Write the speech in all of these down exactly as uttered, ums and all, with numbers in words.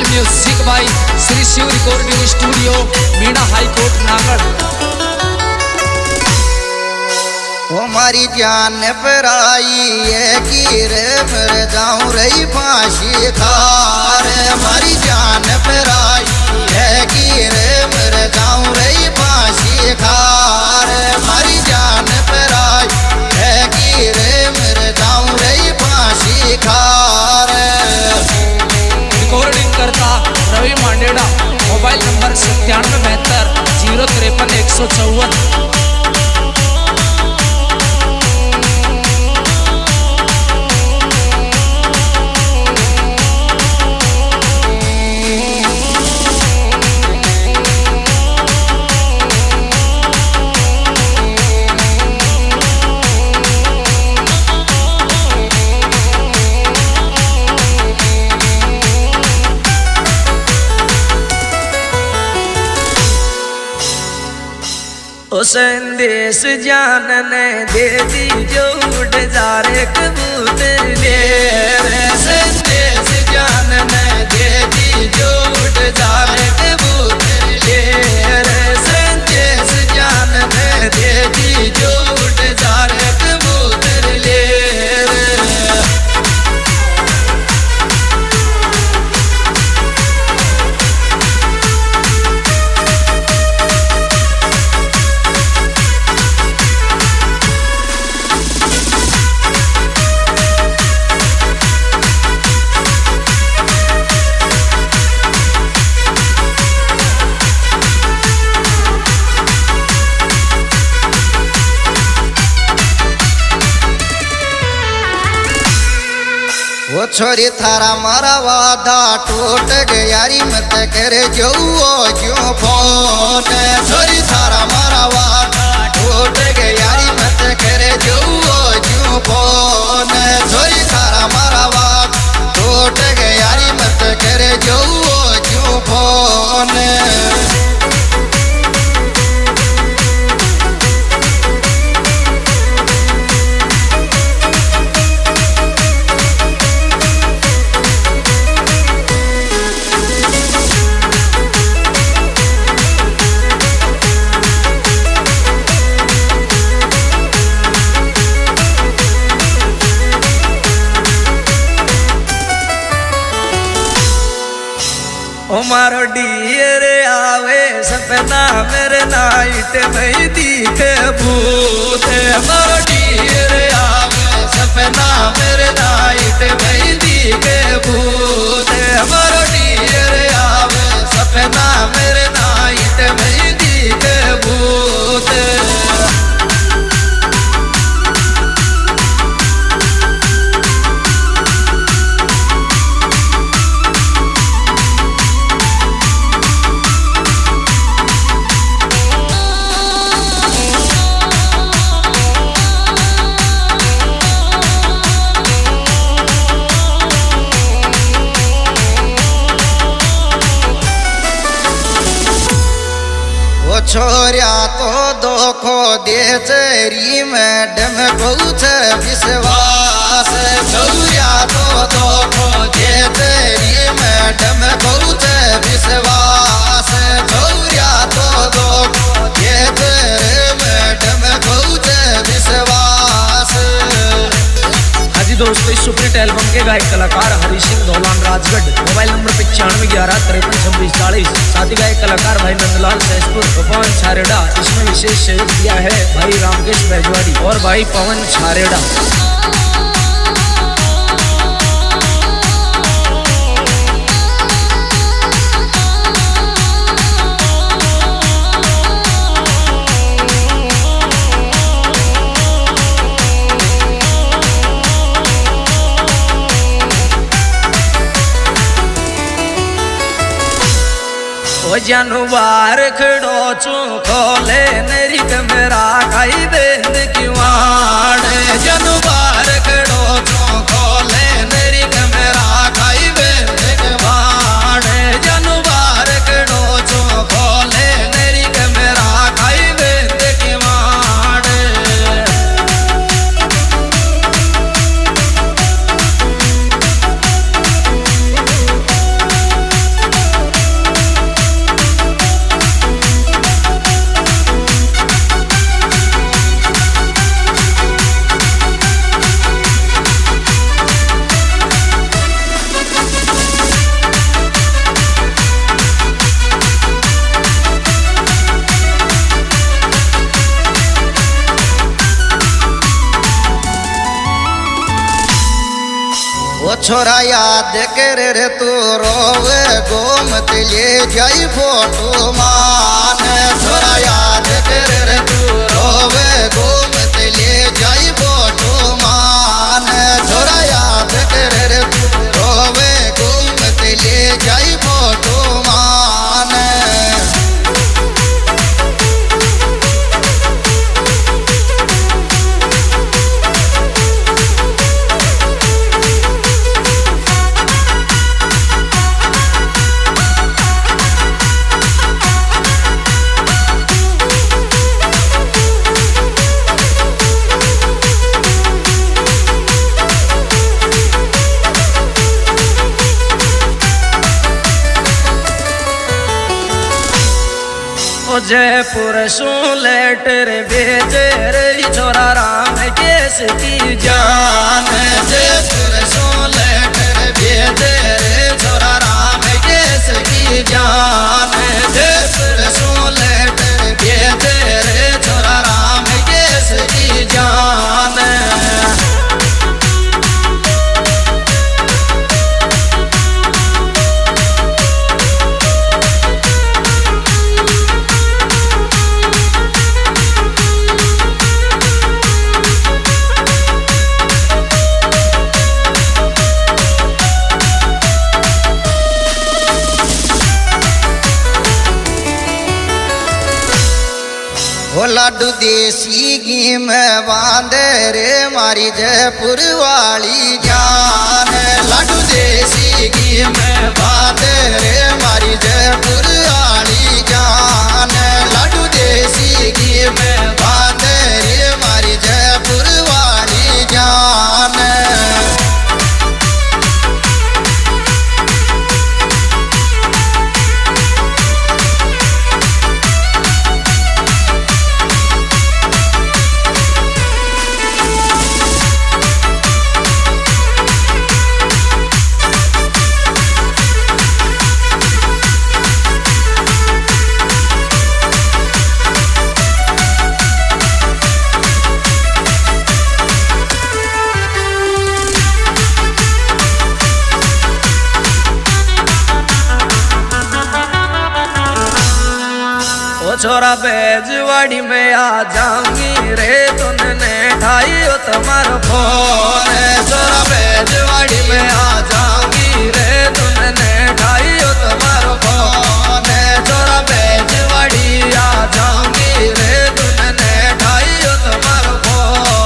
Music by Shri Shiv recording studio Meena high court नागढ़। हमारी जान पर आई है कि रे मर जाऊं रही फांसी खार। हमारी जान पर आई है कि रे मर जाऊं रही फांसी खार। हमारी जान पर आई है कि रे मर जाऊं रही फांसी खार। रिकॉर्डिंग करता रवि मांडेड़ा, मोबाइल नंबर सत्तानवे बहत्तर जीरो तिरपन एक सौ चौवन। ओ संदेश जानने दे दी जो उड़ जा रे कबूतर ले रे। संदेश जानने दे दी जो उड़ जा रे कबूतर ले रे। संदेश जानने दे दी जो उड़ जा रे कबूतर ले रे। वो छोरी थारा मारा वादा टूट गया री मत करे जो क्यों फोन। छोरी थारा मारा वादा टूट गया री मत करे जो क्यों फोन। छोरी थारा मारा वादा टूट गया री मत करे जो क्यों फोन। ओ मारो डियर आवे सपना मेरे नाइट में दिखे भूत। मारो डियर आवे सपना मेरे नाइट में दिखे भूत। मारो डियर आवे सपना मेरे नाइट में दिखे भूत। छोरिया तो दोखो दे तेरी मैडम बहुत विश्वास। छोरिया तो दोखो दे तेरी मैडम बहुत विश्वास। छोरिया तो दोखो दे तेरे मैडम बहुत विश्वास। हाजी दोस्तों, इस सुपरहिट एल्बम के गायक कलाकार हरी सिंह धौलान राजगढ़, मोबाइल नंबर पचानवे ग्यारह तिरपन छब्बीस चालीस। साथी गायक कलाकार भाई नंदलाल सहसपुर, पवन छारेड़ा। इसमें विशेष सहयोग दिया है भाई रामकेश बैजवाड़ी और भाई पवन छारेड़ा। ओ जानू बार खड़ो चू खोले नेरी कमरा खाई बेंद किवाड़। जानू बार खड़ो चू खोले नेरी कमरा खाई बेंद किवाड़। जानू बार खड़ो चू खोले नेरी कमरा खाई बेंद किवाड़। ओ छोरा याद कर रे तू रोवे गोमत ले जाई फोटो मान छोरा याद कर रे तू रोवे गोमत ले जाई फोटो मान छोरा याद कर रे तू रोवे गोमत ले जाई फोटो मान जयपुर सू लेटर भेजे रे छोरा राम केस की जान जयपुर सू लेटर भेजे रे छोरा राम केस की जान जयपुर सू लेटर भेजे रे छोरा राम केस की जान ओ लाडू देसी घी में बांधे रे मारी जयपुर वाली जान लाडू देसी घी में बांधे रे मारी जयपुर वाली जान लाडू देसी घी में बांधे रे मारी जयपुर वाली जान छोरा बेजवाड़ी में आ जाऊंगी रे तुमने ठाई हो तुम्हारा फोन छोरा बेजवाड़ी में आ जाऊंगी रे तुमने ठाई हो तुम्हारा फोन छोरा बेजवाड़ी आ जाऊंगी रे तुमने ठाई हो तुम्हारा फोन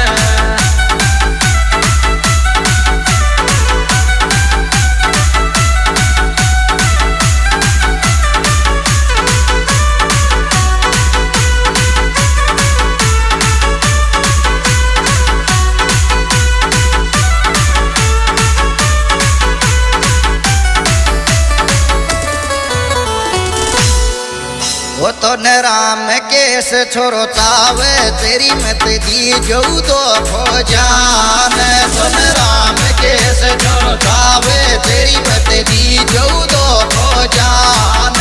वो तो न राम केस छोरो तावे तेरी मत दी जो तो खो जान तो न राम केस छोरो तावे तेरी मत दी जो तो खो जान